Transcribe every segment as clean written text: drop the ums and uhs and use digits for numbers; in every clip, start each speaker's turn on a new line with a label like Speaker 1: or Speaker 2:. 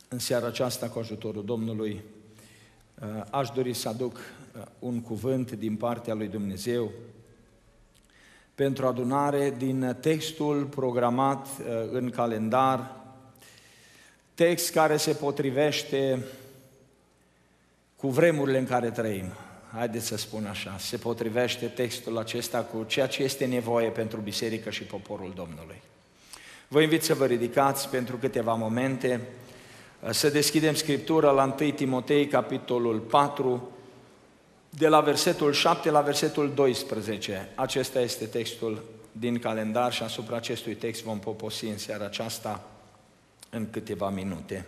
Speaker 1: În seara aceasta, cu ajutorul Domnului, aș dori să aduc un cuvânt din partea lui Dumnezeu pentru adunare din textul programat în calendar, text care se potrivește cu vremurile în care trăim. Haideți să spun așa, se potrivește textul acesta cu ceea ce este nevoie pentru biserică și poporul Domnului. Vă invit să vă ridicați pentru câteva momente, să deschidem Scriptura la 1 Timotei, capitolul 4, de la versetul 7 la versetul 12. Acesta este textul din calendar și asupra acestui text vom poposi în seara aceasta în câteva minute.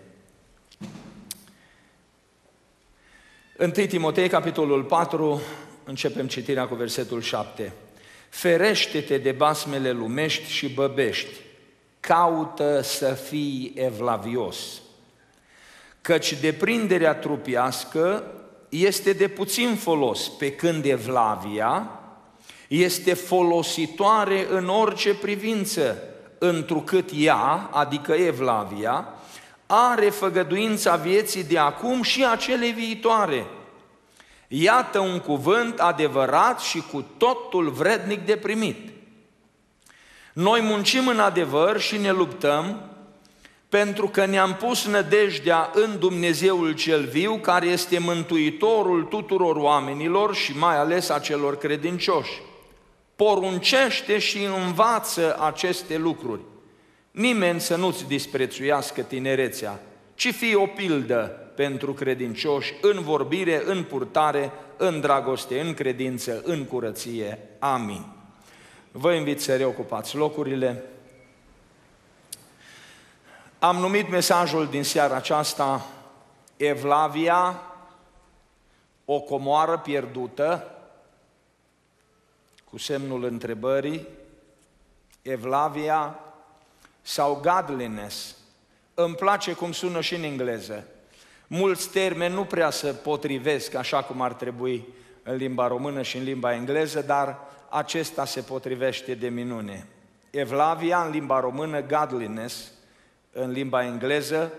Speaker 1: 1 Timotei, capitolul 4, începem citirea cu versetul 7. Ferește-te de basmele lumești și băbești, caută să fii evlavios, căci deprinderea trupiască este de puțin folos, pe când evlavia este folositoare în orice privință, întrucât ea, adică evlavia, are făgăduința vieții de acum și a celei viitoare. Iată un cuvânt adevărat și cu totul vrednic de primit. Noi muncim în adevăr și ne luptăm pentru că ne-am pus nădejdea în Dumnezeul cel viu, care este mântuitorul tuturor oamenilor și mai ales a celor credincioși. Poruncește și învață aceste lucruri. Nimeni să nu-ți disprețuiască tinerețea, ci fii o pildă pentru credincioși în vorbire, în purtare, în dragoste, în credință, în curăție. Amin. Vă invit să reocupați locurile. Am numit mesajul din seara aceasta Evlavia, o comoară pierdută, cu semnul întrebării, Evlavia sau godliness. Îmi place cum sună și în engleză. Mulți termeni nu prea se potrivesc așa cum ar trebui în limba română și în limba engleză, dar acesta se potrivește de minune. Evlavia în limba română, godliness în limba engleză,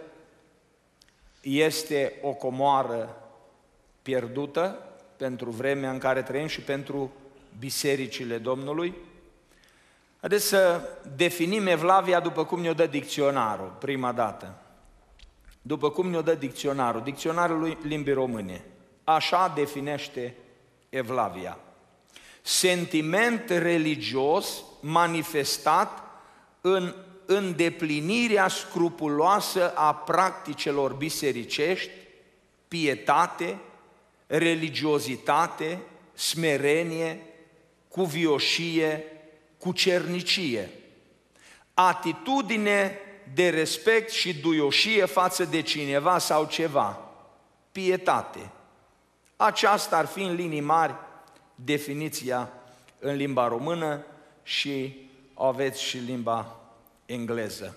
Speaker 1: este o comoară pierdută pentru vremea în care trăim și pentru bisericile Domnului. Haideți să definim evlavia după cum ne-o dă dicționarul, prima dată. După cum ne-o dă dicționarul limbii române. Așa definește evlavia. Sentiment religios manifestat în îndeplinirea scrupuloasă a practicelor bisericești, pietate, religiozitate, smerenie, cuvioșie, cucernicie, atitudine de respect și duioșie față de cineva sau ceva, pietate. Aceasta ar fi în linii mari definiția în limba română și o aveți și în limba engleză.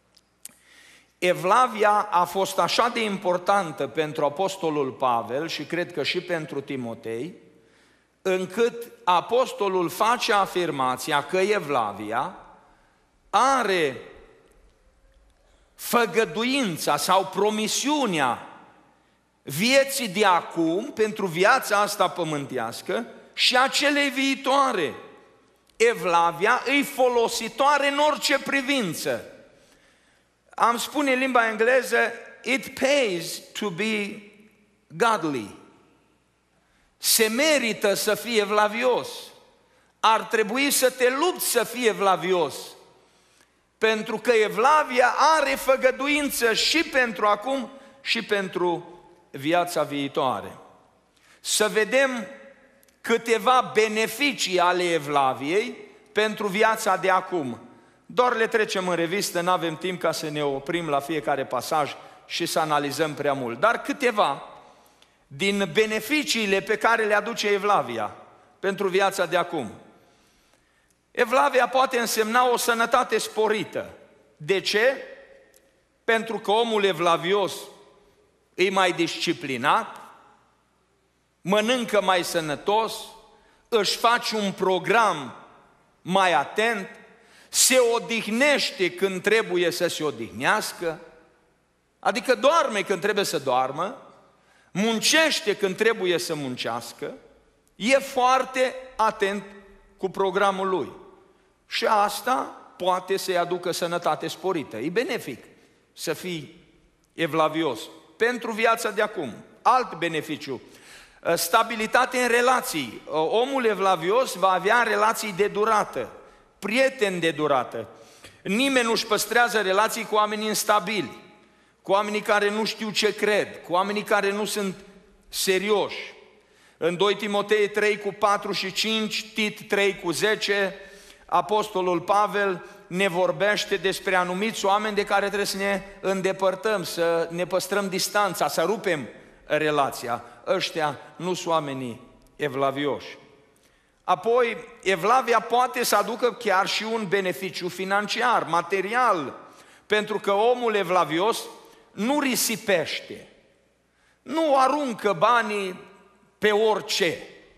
Speaker 1: Evlavia a fost așa de importantă pentru apostolul Pavel și cred că și pentru Timotei, încât apostolul face afirmația că evlavia are făgăduința sau promisiunea vieții de acum, pentru viața asta pământească și a celei viitoare. Evlavia îi folositoare în orice privință. Am spune în limba engleză, it pays to be godly. Se merită să fii evlavios. Ar trebui să te lupți să fii evlavios. Pentru că evlavia are făgăduință și pentru acum și pentru viața viitoare. Să vedem câteva beneficii ale evlaviei pentru viața de acum. Doar le trecem în revistă, nu avem timp ca să ne oprim la fiecare pasaj și să analizăm prea mult. Dar câteva din beneficiile pe care le aduce evlavia pentru viața de acum. Evlavia poate însemna o sănătate sporită. De ce? Pentru că omul evlavios e mai disciplinat, mănâncă mai sănătos, își face un program mai atent, se odihnește când trebuie să se odihnească, Adică doarme când trebuie să doarmă, muncește când trebuie să muncească, e foarte atent cu programul lui. Și asta poate să-i aducă sănătate sporită. E benefic să fii evlavios pentru viața de acum. Alt beneficiu, stabilitate în relații. Omul evlavios va avea relații de durată, prieteni de durată. Nimeni nu-și păstrează relații cu oamenii instabili, cu oamenii care nu știu ce cred, cu oamenii care nu sunt serioși. În 2 Timotei 3:4-5, Tit 3:10, Apostolul Pavel ne vorbește despre anumiți oameni de care trebuie să ne îndepărtăm, să ne păstrăm distanța, să rupem relația. Ăștia nu sunt oamenii evlavioși. Apoi, evlavia poate să aducă chiar și un beneficiu financiar, material, pentru că omul evlavios nu risipește, nu aruncă banii pe orice.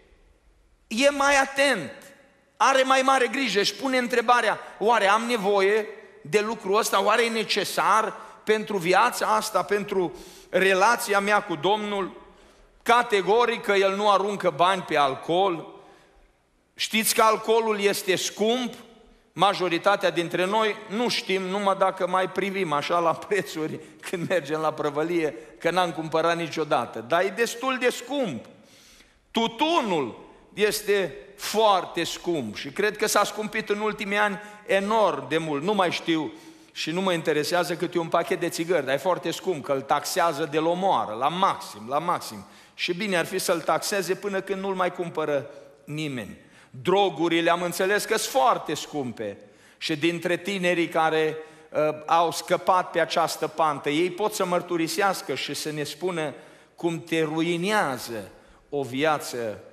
Speaker 1: E mai atent, are mai mare grijă, își pune întrebarea, oare am nevoie de lucrul ăsta, oare e necesar pentru viața asta, pentru relația mea cu Domnul? Categoric că el nu aruncă bani pe alcool. Știți că alcoolul este scump? Majoritatea dintre noi nu știm, numai dacă mai privim așa la prețuri când mergem la prăvălie, că n-am cumpărat niciodată, dar e destul de scump. Tutunul este foarte scump și cred că s-a scumpit în ultimii ani enorm de mult, nu mai știu și nu mă interesează cât e un pachet de țigări, dar e foarte scump, că îl taxează de l-omoară, la maxim. Și bine ar fi să-l taxeze până când nu-l mai cumpără nimeni. Drogurile am înțeles că sunt foarte scumpe și dintre tinerii care au scăpat pe această pantă, ei pot să mărturisească și să ne spună cum te ruinează o viață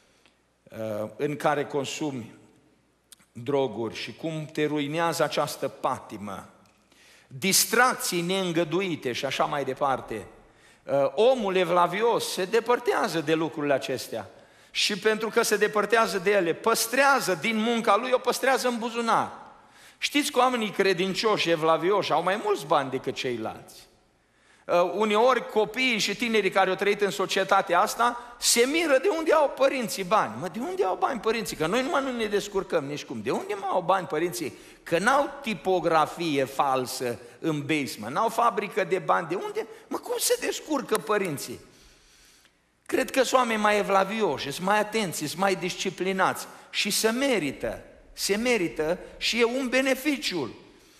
Speaker 1: în care consumi droguri și cum te ruinează această patimă. Distracții neîngăduite și așa mai departe. Omul evlavios se depărtează de lucrurile acestea și pentru că se depărtează de ele, păstrează din munca lui, o păstrează în buzunar. Știți că oamenii credincioși, evlavioși, au mai mulți bani decât ceilalți. Uneori copiii și tinerii care au trăit în societatea asta se miră de unde au părinții bani. Mă, de unde au bani părinții? Că noi numai nu ne descurcăm nici cum. De unde mai au bani părinții? Că n-au tipografie falsă în basement, n-au fabrică de bani. De unde? Mă, cum se descurcă părinții? Cred că sunt oameni mai evlavioși, sunt mai atenți, sunt mai disciplinați și se merită și e un beneficiu.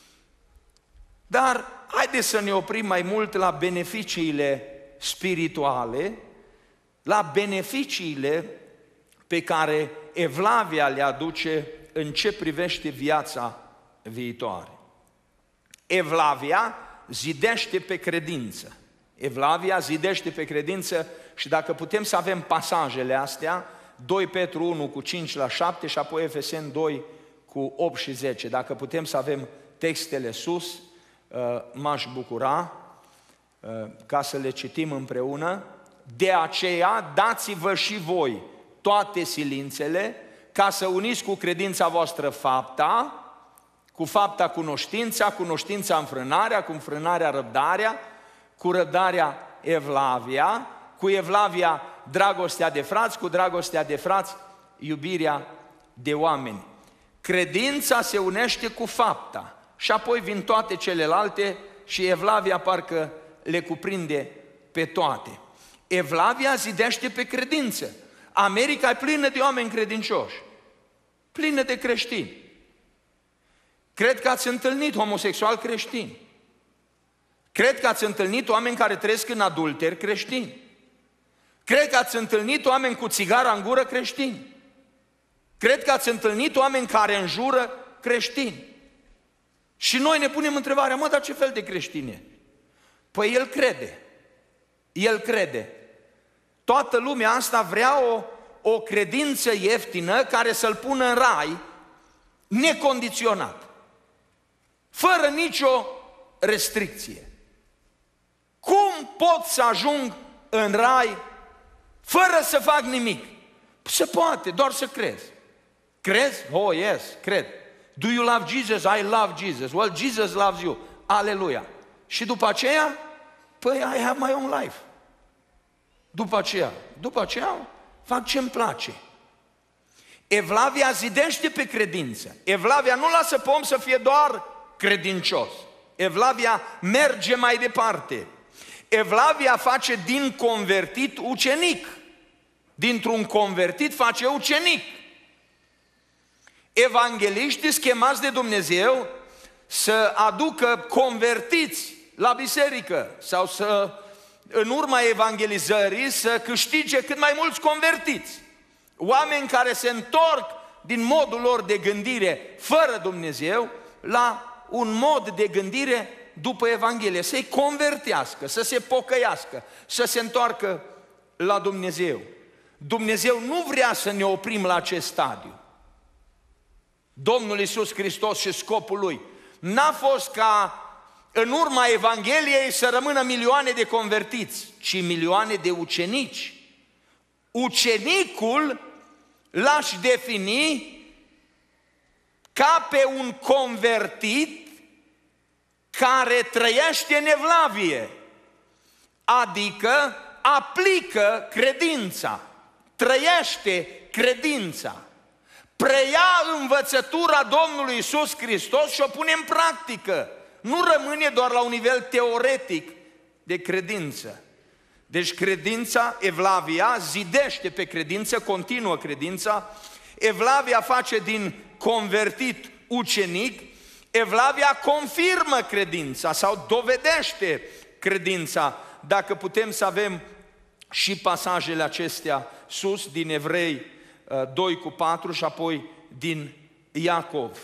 Speaker 1: Dar haideți să ne oprim mai mult la beneficiile spirituale, la beneficiile pe care evlavia le aduce în ce privește viața viitoare. Evlavia zidește pe credință. Evlavia zidește pe credință și dacă putem să avem pasajele astea, 2 Petru 1:5-7 și apoi Efeseni 2:8-10. Dacă putem să avem textele sus, m-aș bucura ca să le citim împreună. De aceea dați-vă și voi toate silințele ca să uniți cu credința voastră fapta, cu fapta cunoștința, cunoștința înfrânarea, cu înfrânarea răbdarea, cu răbdarea evlavia, cu evlavia dragostea de frați, cu dragostea de frați iubirea de oameni. Credința se unește cu fapta și apoi vin toate celelalte și evlavia parcă le cuprinde pe toate. Evlavia zidește pe credință. America e plină de oameni credincioși, plină de creștini. Cred că ați întâlnit homosexuali creștini. Cred că ați întâlnit oameni care trăiesc în adulteri creștini. Cred că ați întâlnit oameni cu țigara în gură creștini. Cred că ați întâlnit oameni care înjură creștini. Și noi ne punem întrebarea, mă, dar ce fel de creștin e? Păi el crede. El crede. Toată lumea asta vrea o credință ieftină care să-l pună în rai, necondiționat, fără nicio restricție. Cum pot să ajung în rai fără să fac nimic? Se poate, doar să crezi. Crezi? Oh, yes, cred. Do you love Jesus? I love Jesus. Well, Jesus loves you. Aleluia. Și după aceea, Păi I have my own life. După aceea fac ce-mi place. Evlavia zidește pe credință. Evlavia nu lasă pe om să fie doar credincios. Evlavia merge mai departe. Evlavia face din convertit ucenic. Dintr-un convertit face ucenic. Evangeliștii chemați de Dumnezeu să aducă convertiți la biserică sau să, în urma evangelizării, să câștige cât mai mulți convertiți. Oameni care se întorc din modul lor de gândire fără Dumnezeu la un mod de gândire după Evanghelie, să-i convertească, să se pocăiască, să se întoarcă la Dumnezeu. Dumnezeu nu vrea să ne oprim la acest stadiu. Domnul Iisus Hristos și scopul Lui n-a fost ca în urma Evangheliei să rămână milioane de convertiți, ci milioane de ucenici. Ucenicul l-aș defini ca pe un convertit care trăiește în evlavie, adică aplică credința, trăiește credința, preia învățătura Domnului Iisus Hristos și o pune în practică. Nu rămâne doar la un nivel teoretic de credință. Deci credința, evlavia, zidește pe credință, continuă credința. Evlavia face din convertit ucenic. Evlavia confirmă credința sau dovedește credința. Dacă putem să avem și pasajele acestea sus din Evrei 2:4 și apoi din Iacov.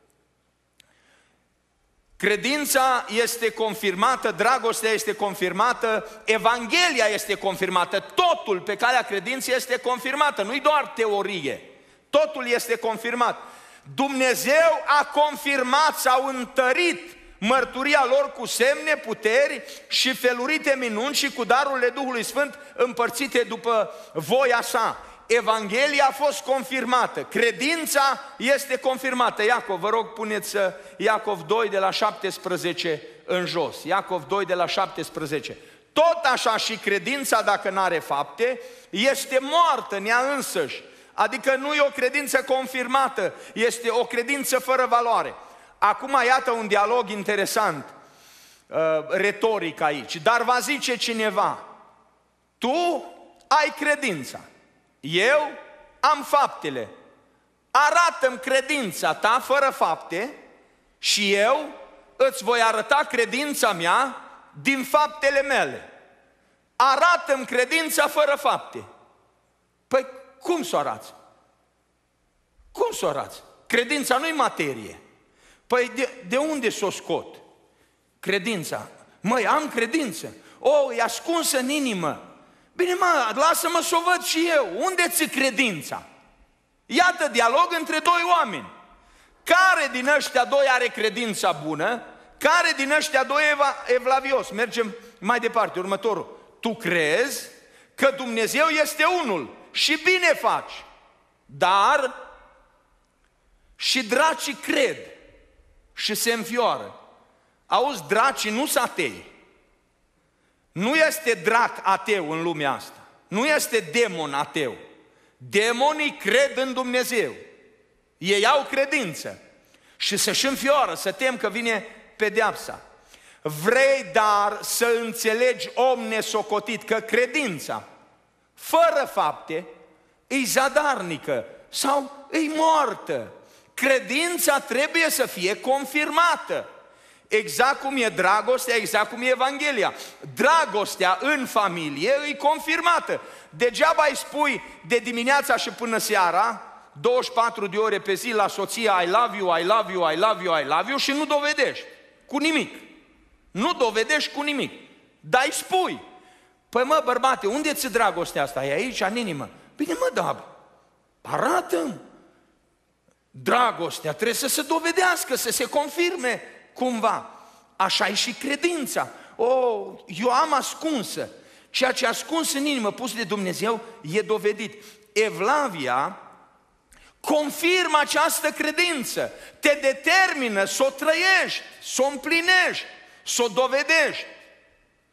Speaker 1: Credința este confirmată, dragostea este confirmată, Evanghelia este confirmată, totul pe calea credinței este confirmată, nu-i doar teorie, totul este confirmat. Dumnezeu a confirmat sau întărit mărturia lor cu semne, puteri și felurite minuni și cu darurile Duhului Sfânt împărțite după voia sa. Evanghelia a fost confirmată, credința este confirmată. Iacov, vă rog, puneți Iacov 2 de la 17 în jos. Iacov 2 de la 17. Tot așa și credința, dacă n-are fapte, este moartă în ea însăși. Adică nu e o credință confirmată, este o credință fără valoare. Acum iată un dialog interesant, retoric aici. Dar va zice cineva, tu ai credința, eu am faptele. Arată-mi credința ta fără fapte și eu îți voi arăta credința mea din faptele mele. Arată-mi credința fără fapte. Păi cum să o arăți? Cum să o arăți? Credința nu-i materie. Păi de unde s-o scot? Credința. Măi, am credință. E ascunsă în inimă. Bine, lasă-mă să o văd și eu. Unde ți credința? Iată dialog între doi oameni. Care din ăștia doi are credința bună? Care din ăștia doi e evlavios? Mergem mai departe, următorul. Tu crezi că Dumnezeu este unul și bine faci, dar și dracii cred și se înfioară. Auzi, dracii nu sunt atei. Nu este drac ateu în lumea asta. Nu este demon ateu. Demonii cred în Dumnezeu. Ei au credință și să-și înfioară, să tem că vine pedeapsa. Vrei dar să înțelegi, om nesocotit, că credința fără fapte e zadarnică sau e moartă. Credința trebuie să fie confirmată. Exact cum e dragostea, exact cum e Evanghelia. Dragostea în familie e confirmată. Degeaba îi spui de dimineața și până seara, 24 de ore pe zi la soție, I love you, I love you, I love you, I love you, și nu dovedești cu nimic. Nu dovedești cu nimic. Dar îi spui. Păi mă, bărbate, unde ți dragostea asta? E aici, în inimă. Bine mă, da, arată-mi. Dragostea trebuie să se dovedească, să se confirme cumva. Așa e și credința. Eu am ascunsă. Ceea ce ascuns în inimă, pus de Dumnezeu, e dovedit. Evlavia confirmă această credință. Te determină să o trăiești, să o împlinești, să o dovedești.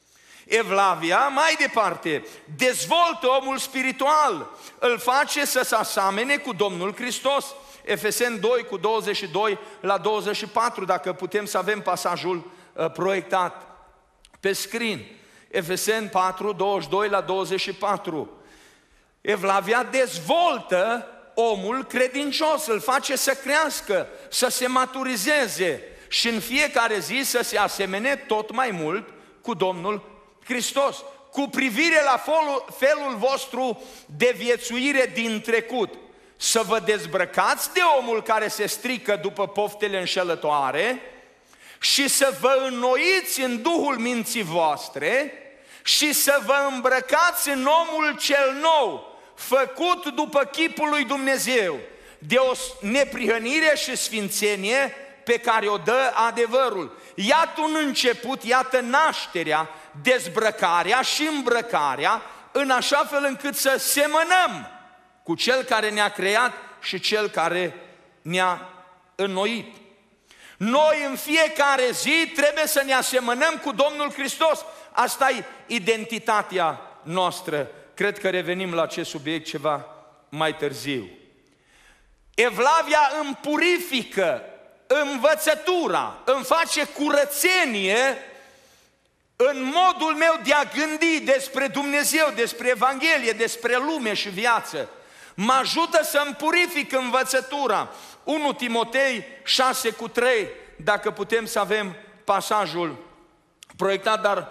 Speaker 1: Evlavia, mai departe, dezvoltă omul spiritual, îl face să se asamene cu Domnul Hristos. Efeseni 2 cu 22 la 24, dacă putem să avem pasajul proiectat pe screen. Efeseni 4, 22 la 24. Evlavia dezvoltă omul credincios, îl face să crească, să se maturizeze și în fiecare zi să se asemene tot mai mult cu Domnul Hristos. Cu privire la felul vostru de viețuire din trecut, să vă dezbrăcați de omul care se strică după poftele înșelătoare și să vă înnoiți în Duhul minții voastre și să vă îmbrăcați în omul cel nou, făcut după chipul lui Dumnezeu, de o neprihănire și sfințenie pe care o dă adevărul. Iată un început, iată nașterea, dezbrăcarea și îmbrăcarea, în așa fel încât să semănăm cu Cel care ne-a creat și Cel care ne-a înnoit. Noi în fiecare zi trebuie să ne asemănăm cu Domnul Hristos. Asta e identitatea noastră. Cred că revenim la acest subiect ceva mai târziu. Evlavia îmi purifică învățătura, îmi face curățenie în modul meu de a gândi despre Dumnezeu, despre Evanghelie, despre lume și viață. Mă ajută să-mi purific învățătura. 1 Timotei 6 cu 3, dacă putem să avem pasajul proiectat, dar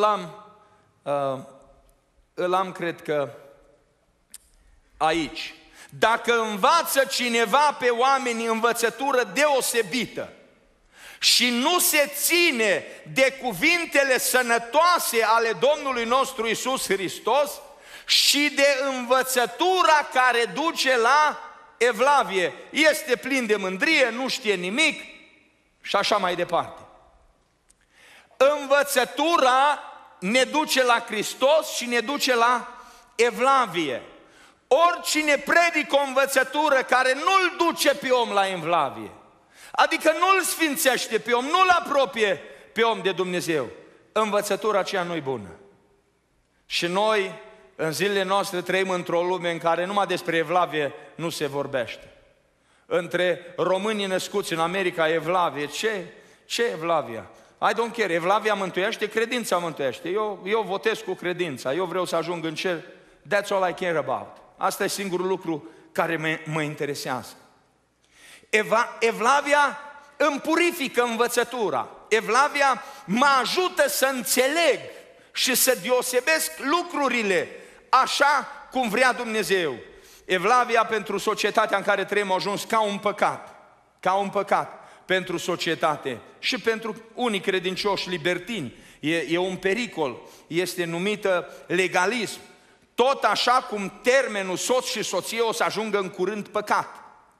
Speaker 1: îl am cred că aici. Dacă învață cineva pe oameni învățătură deosebită și nu se ține de cuvintele sănătoase ale Domnului nostru Iisus Hristos și de învățătura care duce la evlavie, este plin de mândrie, nu știe nimic și așa mai departe. Învățătura ne duce la Hristos și ne duce la evlavie. Oricine predică o învățătură care nu-l duce pe om la evlavie, adică nu-l sfințește pe om, nu-l apropie pe om de Dumnezeu, învățătura aceea nu-i bună. Și noi, în zilele noastre, trăim într-o lume în care numai despre evlavie nu se vorbește. Între românii născuți în America, evlavie, ce evlavia? I don't care, evlavia mântuiește, credința mântuiește. Eu votez cu credința, eu vreau să ajung în cer, that's all I care about. Asta e singurul lucru care mă interesează. Evlavia îmi purifică învățătura. Evlavia mă ajută să înțeleg și să deosebesc lucrurile așa cum vrea Dumnezeu. Evlavia pentru societatea în care trăim a ajuns ca un păcat pentru societate și pentru unii credincioși libertini. E un pericol, este numită legalism. Tot așa cum termenul soț și soție o să ajungă în curând păcat.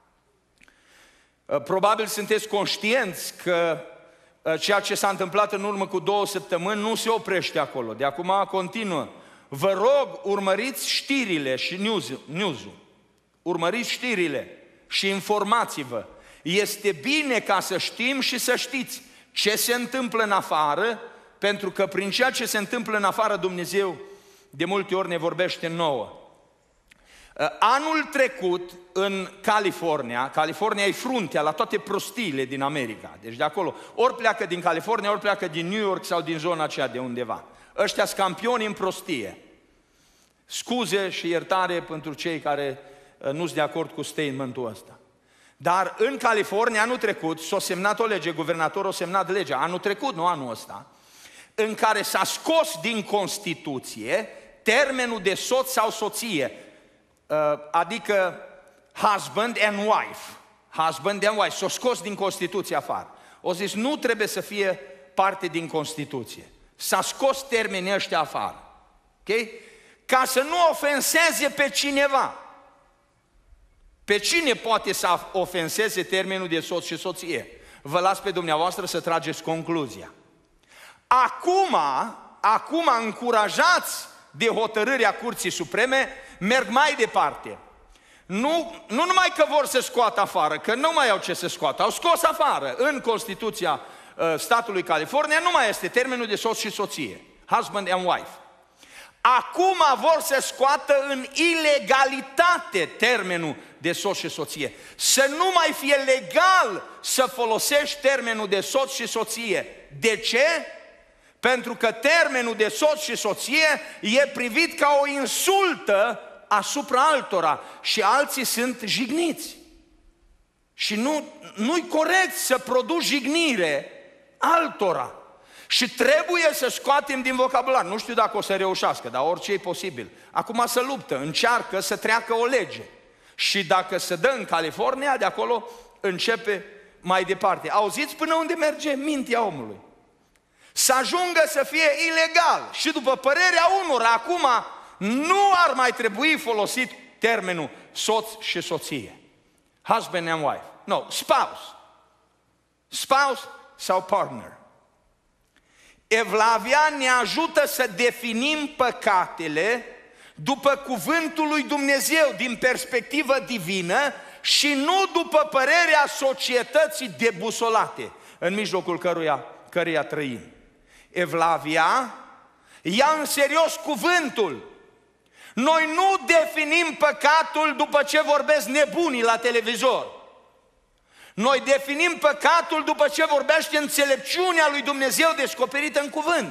Speaker 1: Probabil sunteți conștienți că ceea ce s-a întâmplat în urmă cu 2 săptămâni nu se oprește acolo, de acum continuă. Vă rog, urmăriți știrile și news-ul. Urmăriți știrile și informați-vă. Este bine ca să știm și să știți ce se întâmplă în afară, pentru că prin ceea ce se întâmplă în afară Dumnezeu de multe ori ne vorbește nouă. Anul trecut în California e fruntea la toate prostiile din America. Deci de acolo, ori pleacă din California, ori pleacă din New York sau din zona aceea de undeva. Ăștia sunt campioni în prostie. Scuze și iertare pentru cei care nu sunt de acord cu statementul ăsta. Dar în California anul trecut s-a semnat o lege, guvernatorul a semnat legea, anul trecut, nu anul ăsta, în care s-a scos din Constituție termenul de soț sau soție, adică husband and wife, s-a scos din Constituție afară. O zis, nu trebuie să fie parte din Constituție. S-a scos termenii ăștia afară. Okay? Ca să nu ofenseze pe cineva. Pe cine poate să ofenseze termenul de soț și soție? Vă las pe dumneavoastră să trageți concluzia. Acum încurajați de hotărârea Curții Supreme, merg mai departe. Nu numai că vor să scoată afară, că nu mai au ce să scoată, au scos afară. În Constituția statului California nu mai este termenul de soț și soție. husband and wife. Acum vor să scoată în ilegalitate termenul de soț și soție. Să nu mai fie legal să folosești termenul de soț și soție. De ce? Pentru că termenul de soț și soție e privit ca o insultă asupra altora și alții sunt jigniți. Și nu-i corect să produci jignire altora. Și trebuie să scoatem din vocabular. Nu știu dacă o să reușească, dar orice e posibil. Acum se luptă, încearcă să treacă o lege. Și dacă se dă în California, de acolo începe mai departe. Auziți până unde merge mintea omului? Să ajungă să fie ilegal. Și după părerea unora, acum nu ar mai trebui folosit termenul soț și soție. Husband and wife. No, spouse. Spouse sau partner. Evlavia ne ajută să definim păcatele după cuvântul lui Dumnezeu, din perspectivă divină și nu după părerea societății debusolate în mijlocul căreia trăim. Evlavia ia în serios cuvântul. Noi nu definim păcatul după ce vorbesc nebunii la televizor. Noi definim păcatul după ce vorbește înțelepciunea lui Dumnezeu descoperită în cuvânt.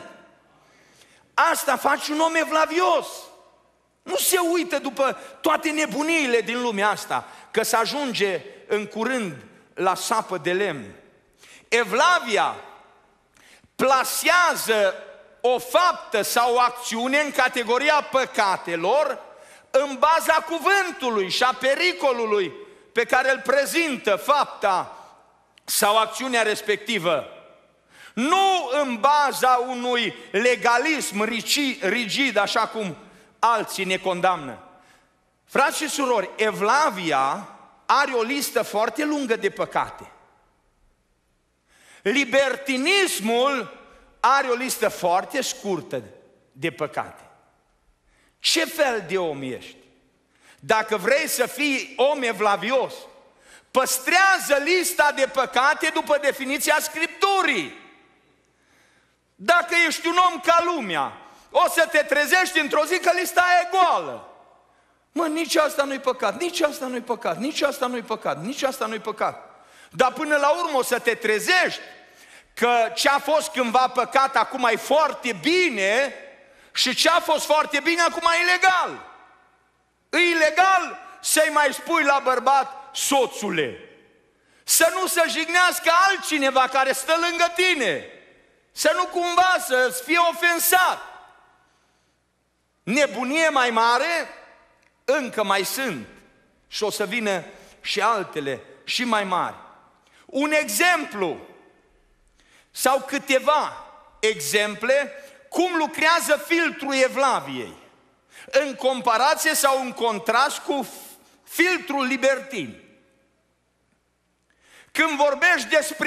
Speaker 1: Asta face un om evlavios. Nu se uită după toate nebuniile din lumea asta, că se ajunge în curând la sapă de lemn. Evlavia plasează o faptă sau o acțiune în categoria păcatelor în baza cuvântului și a pericolului pe care îl prezintă fapta sau acțiunea respectivă. Nu în baza unui legalism rigid, așa cum alții ne condamnă. Frați și surori, evlavia are o listă foarte lungă de păcate. Libertinismul are o listă foarte scurtă de păcate. Ce fel de om ești? Dacă vrei să fii om evlavios, păstrează lista de păcate după definiția Scripturii. Dacă ești un om ca lumea, o să te trezești într-o zi că lista e goală. Mă, nici asta nu-i păcat, nici asta nu-i păcat, nici asta nu-i păcat, nici asta nu-i păcat. Dar până la urmă o să te trezești că ce a fost cândva păcat acum e foarte bine și ce a fost foarte bine acum e ilegal. E ilegal să-i mai spui la bărbat soțule. Să nu se jignească altcineva care stă lângă tine. Să nu cumva să-ți fie ofensat. Nebunie mai mare încă mai sunt și o să vină și altele și mai mari. Un exemplu sau câteva exemple cum lucrează filtrul evlaviei în comparație sau în contrast cu filtrul libertin. Când vorbești despre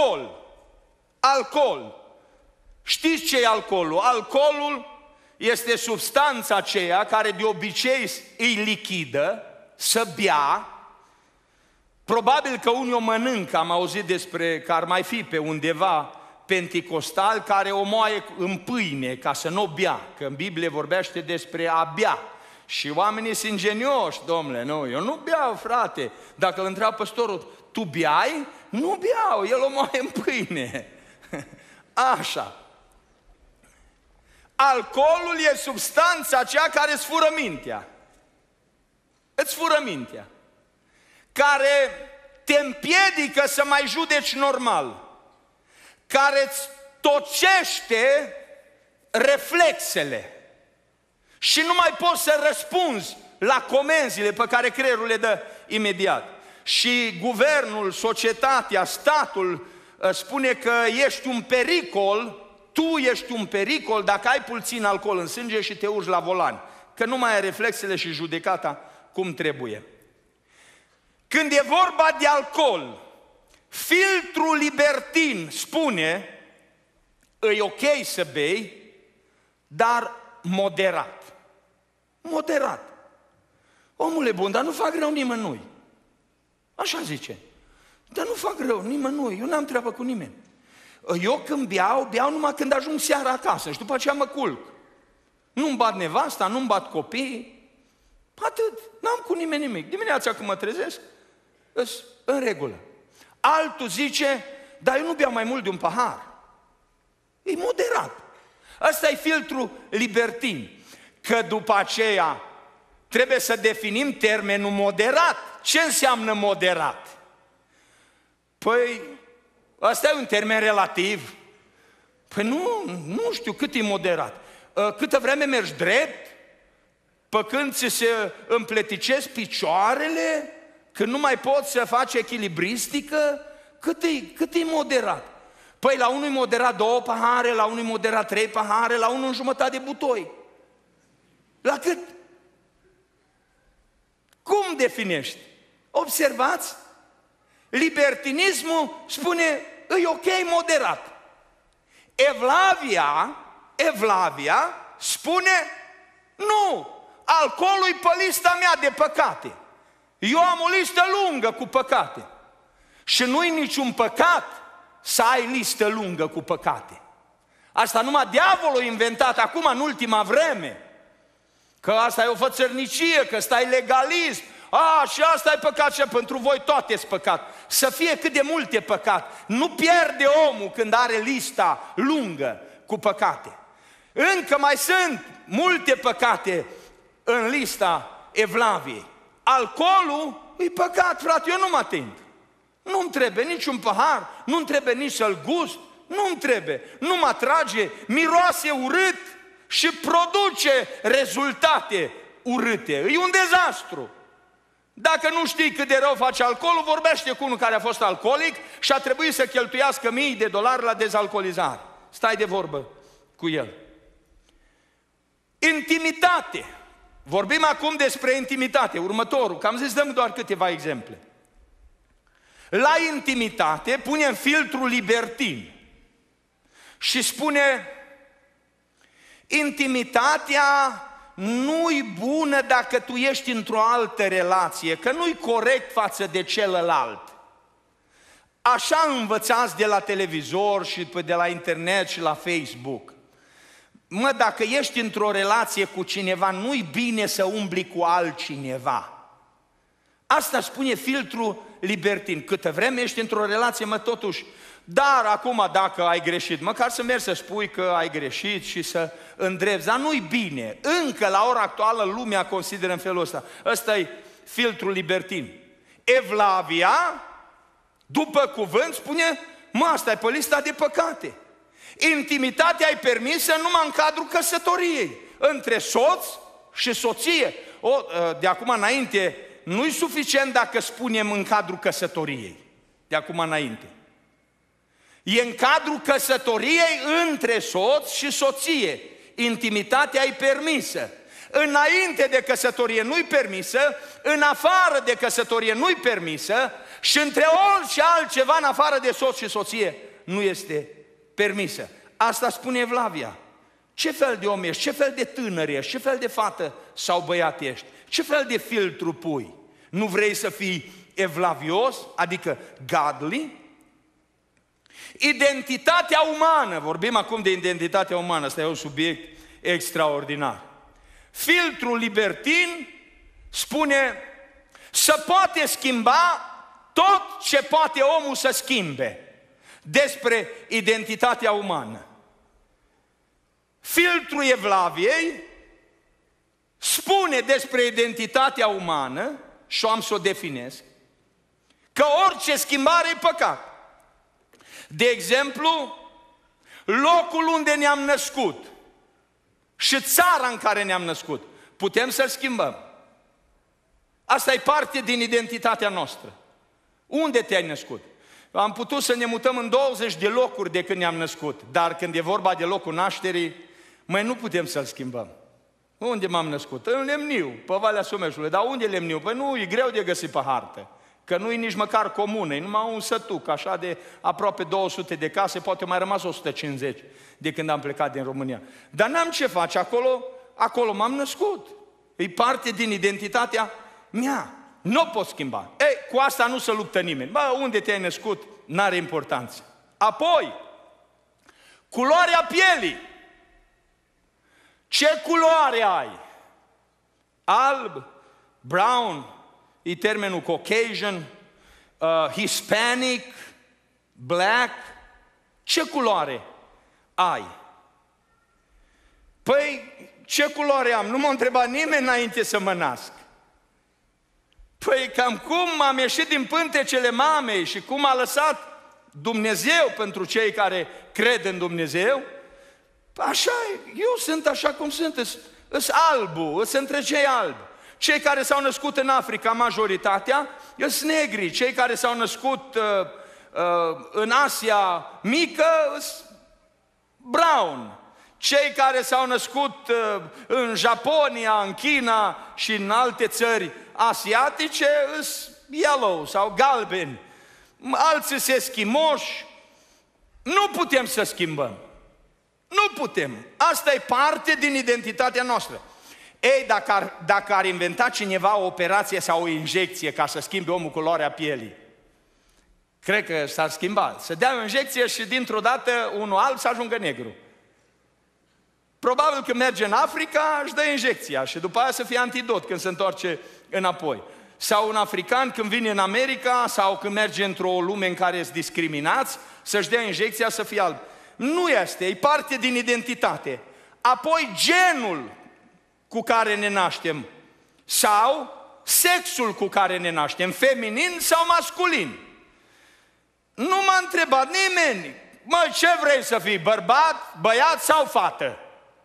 Speaker 1: alcool, știți ce e alcoolul? Alcoolul este substanța aceea care de obicei e lichidă, să bea. Probabil că unii o mănâncă, am auzit despre că ar mai fi pe undeva penticostal care o moaie în pâine ca să nu o bea, că în Biblie vorbește despre a bea. Și oamenii sunt ingenioși, domnule, nu, eu nu beau, frate. Dacă îl întreabă păstorul, tu beai? Nu beau, el o moaie în pâine. Așa. Alcoolul e substanța aceea care îți fură mintea. Îți fură mintea. Care te împiedică să mai judeci normal. Care îți tocește reflexele. Și nu mai poți să răspunzi la comenzile pe care creierul le dă imediat. Și guvernul, societatea, statul spune că ești un pericol, tu ești un pericol dacă ai puțin alcool în sânge și te urci la volan. Că nu mai ai reflexele și judecata cum trebuie. Când e vorba de alcool, filtrul libertin spune, e ok să bei, dar moderat. Moderat. Omule bun, dar nu fac rău nimănui. Așa zice. Dar nu fac rău nimănui, eu n-am treabă cu nimeni. Eu când beau numai când ajung seara acasă și după aceea mă culc. Nu-mi bat nevasta, nu-mi bat copiii. Atât, n-am cu nimeni nimic. Dimineața când mă trezesc, în regulă. Altul zice, dar eu nu beau mai mult de un pahar. E moderat. Ăsta e filtrul libertin. Că după aceea trebuie să definim termenul moderat. Ce înseamnă moderat? Păi, ăsta e un termen relativ. Păi nu știu cât e moderat. Câtă vreme mergi drept, pe când ți se împleticesc picioarele, când nu mai poți să faci echilibristică, cât e moderat? Păi la unul e moderat 2 pahare, la unul e moderat 3 pahare, la unul 1,5 de butoi. La cât? Cum definești? Observați? Libertinismul spune, e ok moderat. Evlavia spune, nu, alcoolul e pe lista mea de păcate. Eu am o listă lungă cu păcate. Și nu-i niciun păcat să ai listă lungă cu păcate. Asta numai diavolul a inventat acum în ultima vreme. Că asta e o fățărnicie, că ăsta e legalism. Și asta e păcat și pentru voi toate sunt păcat. Să fie cât de multe păcat. Nu pierde omul când are lista lungă cu păcate. Încă mai sunt multe păcate în lista Evlaviei. Alcoolul e păcat, frate, eu nu mă ating. Nu-mi trebuie niciun pahar, nu-mi trebuie nici să-l gust, nu-mi trebuie, nu mă atrage, miroase urât și produce rezultate urâte. E un dezastru. Dacă nu știi cât de rău face alcoolul, vorbește cu unul care a fost alcoolic și a trebuit să cheltuiască $1000 la dezalcoolizare. Stai de vorbă cu el. Intimitate. Vorbim acum despre intimitate. Următorul, că am zis dăm doar câteva exemple. La intimitate punem filtrul libertin și spune intimitatea nu-i bună dacă tu ești într-o altă relație, că nu-i corect față de celălalt. Așa învățați de la televizor și de la internet și la Facebook. Mă, dacă ești într-o relație cu cineva, nu-i bine să umbli cu altcineva. Asta spune filtrul libertin. Câtă vreme ești într-o relație, mă, totuși, dar acum dacă ai greșit, măcar să mergi să spui că ai greșit și să îndrepți, dar nu-i bine. Încă la ora actuală lumea consideră în felul ăsta. Ăsta e filtrul libertin. Evlavia, după cuvânt, spune, mă, asta e pe lista de păcate. Intimitatea e permisă numai în cadrul căsătoriei, între soț și soție. De acum înainte, nu-i suficient dacă spunem în cadrul căsătoriei, de acum înainte. E în cadrul căsătoriei între soț și soție. Intimitatea e permisă. Înainte de căsătorie nu-i permisă, în afară de căsătorie nu-i permisă și între orice altceva în afară de soț și soție nu este permisă. Asta spune Evlavia. Ce fel de om ești? Ce fel de tânăr ești? Ce fel de fată sau băiat ești? Ce fel de filtru pui? Nu vrei să fii evlavios, adică godly? Identitatea umană, vorbim acum de identitatea umană, ăsta e un subiect extraordinar. Filtrul libertin spune să poate schimba tot ce poate omul să schimbe despre identitatea umană. Filtrul Evlaviei spune despre identitatea umană, și am să o definesc, că orice schimbare e păcat. De exemplu, locul unde ne-am născut și țara în care ne-am născut, putem să-l schimbăm. Asta e parte din identitatea noastră. Unde te-ai născut? Am putut să ne mutăm în 20 de locuri de când ne-am născut, dar când e vorba de locul nașterii, mai nu putem să-l schimbăm. Unde m-am născut? În Lemniu, pe Valea Someșului. Dar unde Lemniu? Păi nu, e greu de găsit pe hartă. Că nu e nici măcar comună, e numai un sătuc, așa de aproape 200 de case, poate mai rămas 150 de când am plecat din România. Dar n-am ce face, acolo m-am născut. E parte din identitatea mea. Nu o pot schimba. Ei, cu asta nu se luptă nimeni. Bă, unde te-ai născut, n-are importanță. Apoi, Culoarea pielii. Ce culoare ai? Alb, brown, e termenul Caucasian, Hispanic, black. Ce culoare ai? Păi, ce culoare am? Nu m-a întrebat nimeni înainte să mă nasc. Păi, cam cum am ieșit din pântecele mamei și cum a lăsat Dumnezeu pentru cei care cred în Dumnezeu, așa, eu sunt așa cum sunt, îs albu, îs între cei albi. Cei care s-au născut în Africa, majoritatea, îs negri. Cei care s-au născut în Asia mică, îs brown. Cei care s-au născut în Japonia, în China și în alte țări asiatice, îs yellow sau galbeni. Alții se eschimoși. Nu putem să schimbăm. Nu putem. Asta e parte din identitatea noastră. Ei, dacă ar inventa cineva o operație sau o injecție ca să schimbe omul culoarea pielii, cred că s-ar schimba. Să dea o injecție și dintr-o dată unul alb să ajungă negru. Probabil că merge în Africa, își dă injecția și după aia să fie antidot când se întoarce înapoi. Sau un african când vine în America sau când merge într-o lume în care sunt discriminați, să-și dea injecția să fie alb. Nu este, e parte din identitate. Apoi genul cu care ne naștem sau sexul cu care ne naștem, feminin sau masculin. Nu m-a întrebat nimeni, mă, ce vrei să fii, bărbat, băiat sau fată?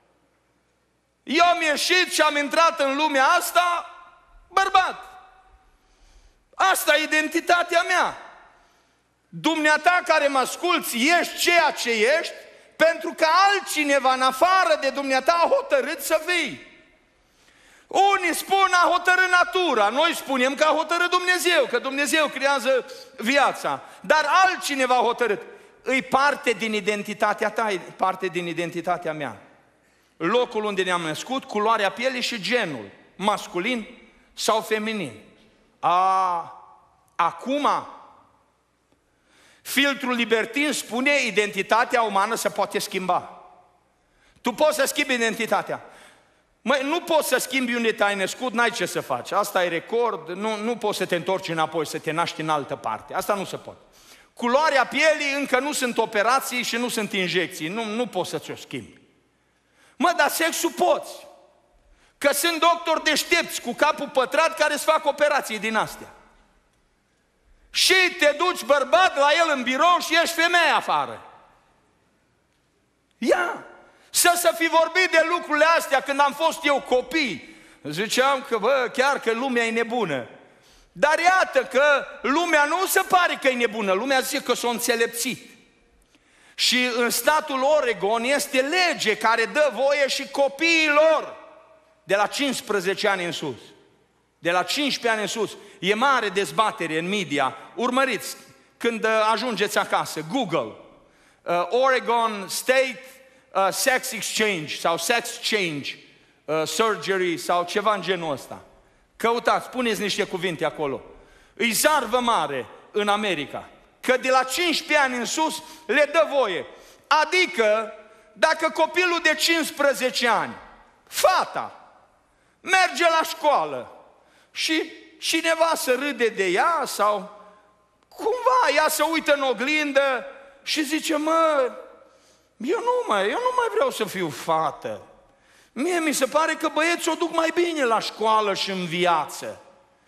Speaker 1: Eu am ieșit și am intrat în lumea asta bărbat. Asta e identitatea mea. Dumneata care mă asculți, ești ceea ce ești, pentru că altcineva în afară de dumneata a hotărât să fii. Unii spun a hotărât natura, noi spunem că a hotărât Dumnezeu, că Dumnezeu creează viața. Dar altcineva a hotărât. E parte din identitatea ta, e parte din identitatea mea. Locul unde ne-am născut, culoarea pielii și genul, masculin sau feminin. Acum, filtrul libertin spune identitatea umană se poate schimba. Tu poți să schimbi identitatea. Măi, nu poți să schimbi unde te-ai născut, n-ai ce să faci. Asta e record, nu poți să te întorci înapoi, să te naști în altă parte. Asta nu se poate. Culoarea pielii încă nu sunt operații și nu sunt injecții, nu poți să ți-o schimbi. Mă, dar sexul poți. Că sunt doctori deștepți cu capul pătrat care îți fac operații din astea. Și te duci bărbat la el în birou și ești femeie afară. Ia! Să fi vorbit de lucrurile astea când am fost eu copii. Ziceam că, bă, chiar că lumea e nebună. Dar iată că lumea nu se pare că e nebună, lumea zice că s-o înțelepțit. Și în statul Oregon este lege care dă voie și copiilor de la 15 ani în sus. De la 15 ani în sus. E mare dezbatere în media. Urmăriți când ajungeți acasă. Google. Oregon State Sex Exchange sau Sex Change Surgery sau ceva în genul ăsta. Căutați, puneți niște cuvinte acolo. Îi zarvă mare în America. Că de la 15 ani în sus le dă voie. Adică, dacă copilul de 15 ani, fata, merge la școală și cineva să râde de ea sau cumva ea se uită în oglindă și zice, mă, eu nu mai vreau să fiu fată. Mie mi se pare că băieții o duc mai bine la școală și în viață.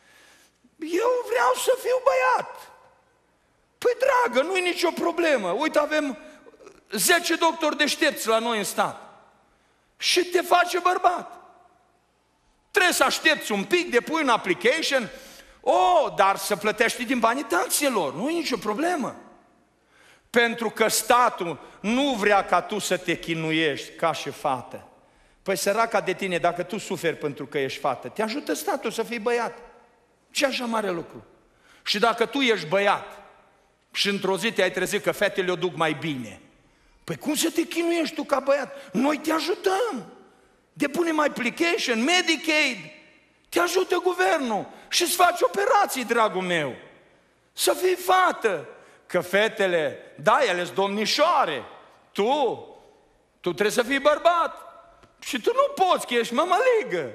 Speaker 1: Eu vreau să fiu băiat. Păi dragă, nu-i nicio problemă. Uite, avem 10 doctori deștepți la noi în stat. Și te face bărbat. Trebuie să aștepți un pic, depui un application. Dar să plătești din banii taxelor. Nu-i nicio problemă. Pentru că statul nu vrea ca tu să te chinuiești ca și fată. Păi săraca de tine, dacă tu suferi pentru că ești fată, te ajută statul să fii băiat. Ce așa mare lucru? Și dacă tu ești băiat și într-o zi te-ai trezit că fetele o duc mai bine, păi cum să te chinuiești tu ca băiat? Noi te ajutăm. Depunem application, Medicaid, te ajută guvernul și îți faci operații, dragul meu. Să fii fată. Că fetele, da, ele sunt domnișoare. Tu Tu trebuie să fii bărbat. Și tu nu poți, că ești mămăligă.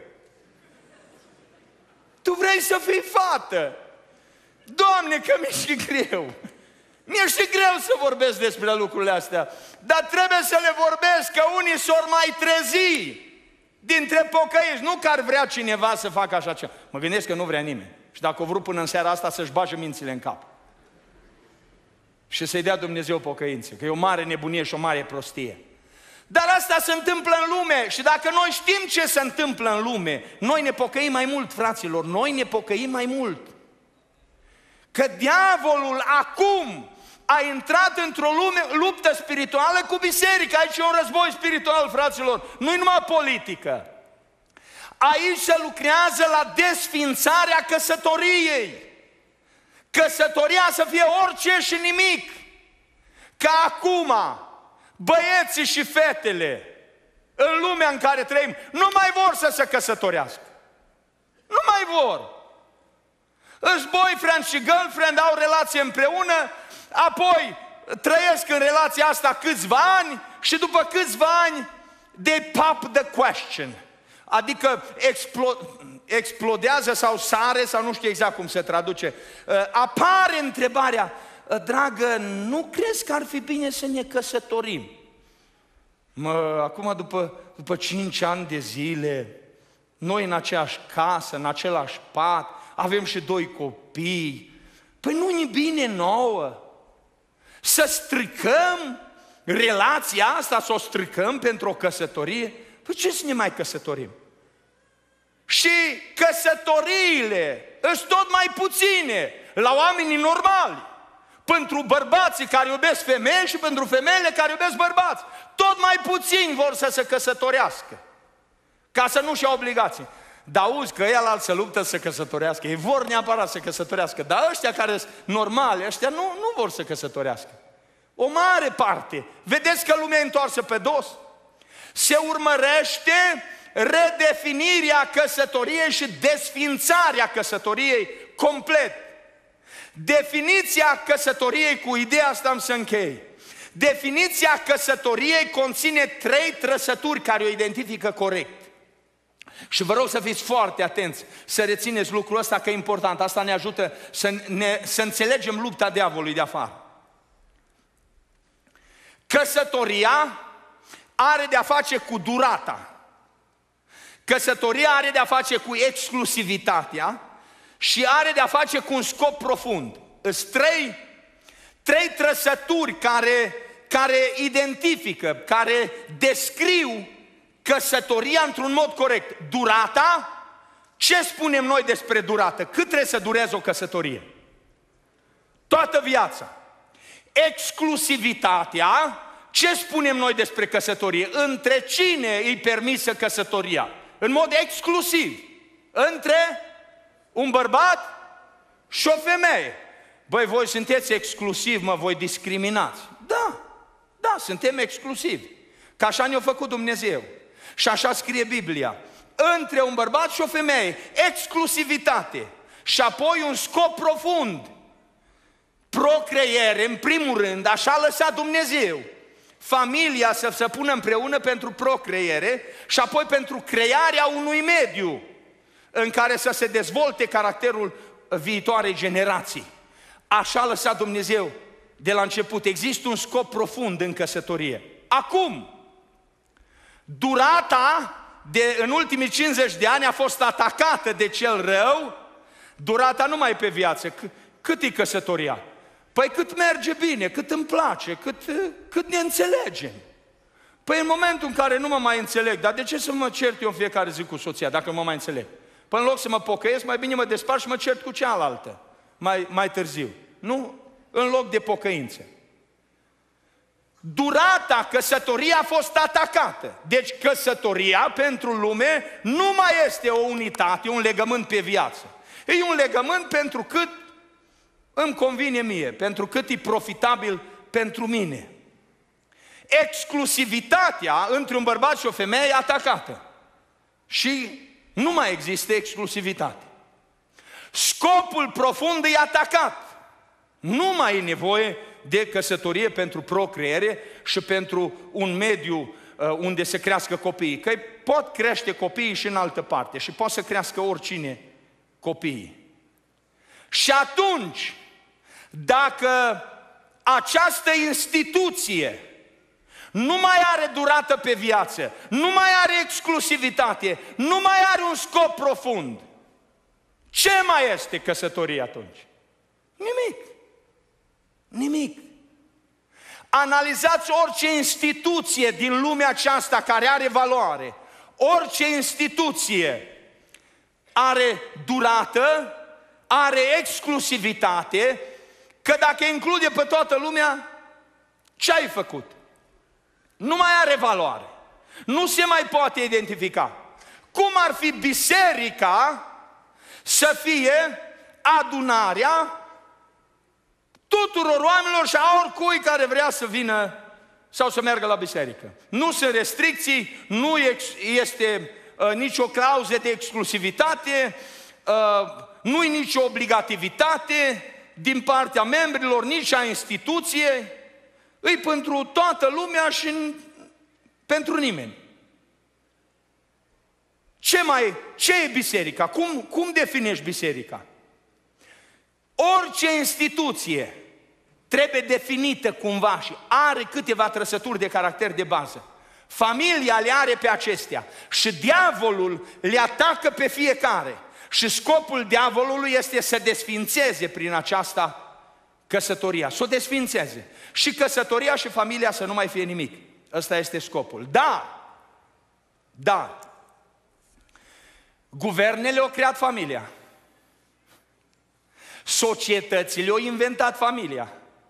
Speaker 1: Tu vrei să fii fată. Doamne, că mi-e și greu. Mi-e și greu să vorbesc despre lucrurile astea. Dar trebuie să le vorbesc, că unii s-or mai trezi dintre pocăiți. Nu că ar vrea cineva să facă așa ceva. Mă gândesc că nu vrea nimeni. Și dacă o vrut până în seara asta să-și bage mințile în cap. Și să-i dea Dumnezeu pocăință. Că e o mare nebunie și o mare prostie. Dar asta se întâmplă în lume. Și dacă noi știm ce se întâmplă în lume, noi ne pocăim mai mult, fraților. Noi ne pocăim mai mult. Că diavolul acum a intrat într-o luptă spirituală cu biserica. Aici e un război spiritual, fraților. Nu-i numai politică. Aici se lucrează la desfințarea căsătoriei. Căsătoria să fie orice și nimic. Că acum băieții și fetele în lumea în care trăim nu mai vor să se căsătorească. Nu mai vor. Își boyfriend și girlfriend au relație împreună, apoi trăiesc în relația asta câțiva ani și după câțiva ani they pop the question. Adică explodează sau sare, sau nu știu exact cum se traduce. Apare întrebarea: dragă, nu crezi că ar fi bine să ne căsătorim? Acum după 5 ani de zile, noi în aceeași casă, în același pat, avem și 2 copii. Păi nu-i bine nouă să stricăm relația asta, să o stricăm pentru o căsătorie? Păi ce să ne mai căsătorim? Și căsătoriile sunt tot mai puține la oamenii normali. Pentru bărbații care iubesc femei și pentru femeile care iubesc bărbați. Tot mai puțini vor să se căsătorească, ca să nu-și iau obligații. Dar auzi că ăia se luptă să se căsătorească. Ei vor neapărat să se căsătorească. Dar ăștia care sunt normali, ăștia nu vor să căsătorească. O mare parte. Vedeți că lumea e întoarsă pe dos? Se urmărește redefinirea căsătoriei și desfințarea căsătoriei complet. Definiția căsătoriei, cu ideea asta am să închei. Definiția căsătoriei conține 3 trăsături care o identifică corect. Și vă rog să fiți foarte atenți, să rețineți lucrul ăsta, că e important. Asta ne ajută să înțelegem lupta diavolului de afară. Căsătoria are de-a face cu durata. Căsătoria are de-a face cu exclusivitatea și are de-a face cu un scop profund. Sunt 3 trăsături care identifică, care descriu căsătoria într-un mod corect. Durata. Ce spunem noi despre durată? Cât trebuie să dureze o căsătorie? Toată viața. Exclusivitatea. Ce spunem noi despre căsătorie? Între cine îi permisă căsătoria? În mod exclusiv. Între un bărbat și o femeie. Băi, voi sunteți exclusivi, voi discriminați. Da, suntem exclusivi. Că așa ne-a făcut Dumnezeu. Și așa scrie Biblia. Între un bărbat și o femeie. Exclusivitate. Și apoi un scop profund. Procreere, în primul rând, așa a lăsat Dumnezeu. Familia să se pună împreună pentru procreere și apoi pentru crearea unui mediu în care să se dezvolte caracterul viitoarei generații. Așa a lăsat Dumnezeu de la început. Există un scop profund în căsătorie. Acum, durata în ultimii 50 de ani a fost atacată de cel rău. Durata nu mai e pe viață. Cât e căsătoria? Păi cât merge bine, cât îmi place, cât ne înțelegem. Păi în momentul în care nu mă mai înțeleg, dar de ce să mă cert eu în fiecare zi cu soția dacă nu mă mai înțeleg? Păi în loc să mă pocăiesc, mai bine mă despart și mă cert cu cealaltă mai târziu. Nu? În loc de pocăință. Durata căsătoriei a fost atacată. Deci căsătoria pentru lume nu mai este o unitate, un legământ pe viață. E un legământ pentru cât îmi convine mie, pentru cât e profitabil pentru mine. Exclusivitatea între un bărbat și o femeie e atacată. Și nu mai există exclusivitate. Scopul profund e atacat. Nu mai e nevoie de căsătorie pentru procreere și pentru un mediu unde să crească copiii, că pot crește copiii și în altă parte și pot să crească oricine copiii. Și atunci, dacă această instituție nu mai are durată pe viață, nu mai are exclusivitate, nu mai are un scop profund, ce mai este căsătoria atunci? Nimic. Nimic. Analizați orice instituție din lumea aceasta care are valoare. Orice instituție are durată, are exclusivitate, că dacă include pe toată lumea, ce ai făcut? Nu mai are valoare. Nu se mai poate identifica. Cum ar fi biserica să fie adunarea tuturor oamenilor și a oricui care vrea să vină sau să meargă la biserică. Nu sunt restricții, nu este nicio clauză de exclusivitate, nu e nicio obligativitate din partea membrilor, nici a instituției, e pentru toată lumea și pentru nimeni. Ce e biserica? Cum definești biserica? Orice instituție trebuie definită cumva și are câteva trăsături de caracter de bază. Familia le are pe acestea și diavolul le atacă pe fiecare. Și scopul diavolului este să desfințeze prin aceasta căsătoria, să o desfințeze. Și căsătoria și familia să nu mai fie nimic. Ăsta este scopul. Da. Guvernele au creat familia. Societățile au inventat familia.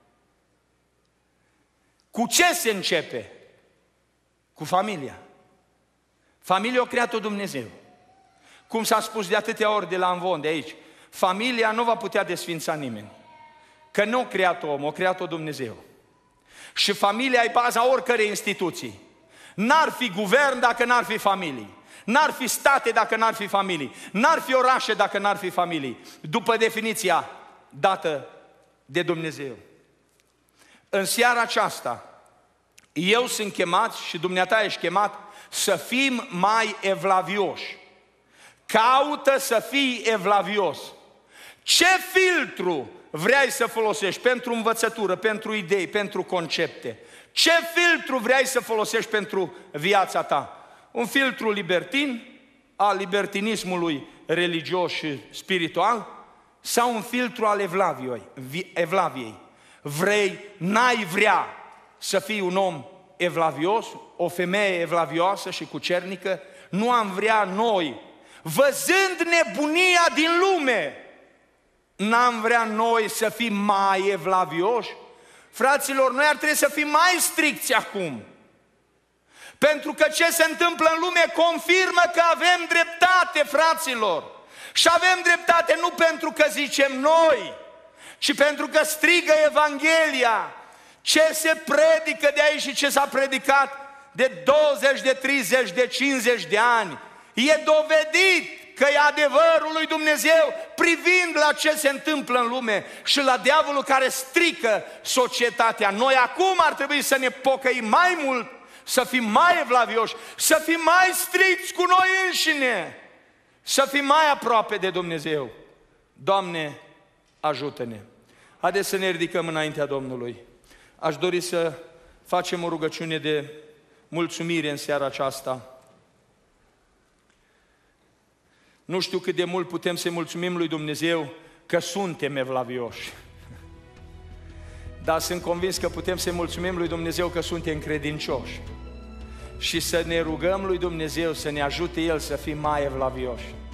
Speaker 1: Cu ce se începe? Cu familia. Familia a creat-o Dumnezeu. Cum s-a spus de atâtea ori de la Amvon, de aici, familia nu va putea desfința nimeni. Că nu a creat-o om, a creat-o Dumnezeu. Și familia e baza oricărei instituții. N-ar fi guvern dacă n-ar fi familii. N-ar fi state dacă n-ar fi familii. N-ar fi orașe dacă n-ar fi familii. După definiția dată de Dumnezeu. În seara aceasta, eu sunt chemat și dumneata ești chemat să fim mai evlavioși. Caută să fii evlavios. Ce filtru vrei să folosești pentru învățătură, pentru idei, pentru concepte? Ce filtru vrei să folosești pentru viața ta? Un filtru libertin, al libertinismului religios și spiritual, sau un filtru al evlaviei? N-ai vrea să fii un om evlavios, o femeie evlavioasă și cucernică? Nu am vrea noi, văzând nebunia din lume, n-am vrea noi să fim mai evlavioși? Fraților, noi ar trebui să fim mai stricți acum. Pentru că ce se întâmplă în lume confirmă că avem dreptate, fraților. Și avem dreptate nu pentru că zicem noi, ci pentru că strigă Evanghelia. Ce se predică de aici și ce s-a predicat de 20, de 30, de 50 de ani, e dovedit că e adevărul lui Dumnezeu, privind la ce se întâmplă în lume și la diavolul care strică societatea. Noi acum ar trebui să ne pocăim mai mult, să fim mai evlavioși, să fim mai stricți cu noi înșine, să fim mai aproape de Dumnezeu. Doamne, ajută-ne! Haideți să ne ridicăm înaintea Domnului. Aș dori să facem o rugăciune de mulțumire în seara aceasta. Nu știu cât de mult putem să-i mulțumim lui Dumnezeu că suntem evlavioși. Dar sunt convins că putem să-i mulțumim lui Dumnezeu că suntem credincioși. Și să ne rugăm lui Dumnezeu să ne ajute El să fim mai evlavioși.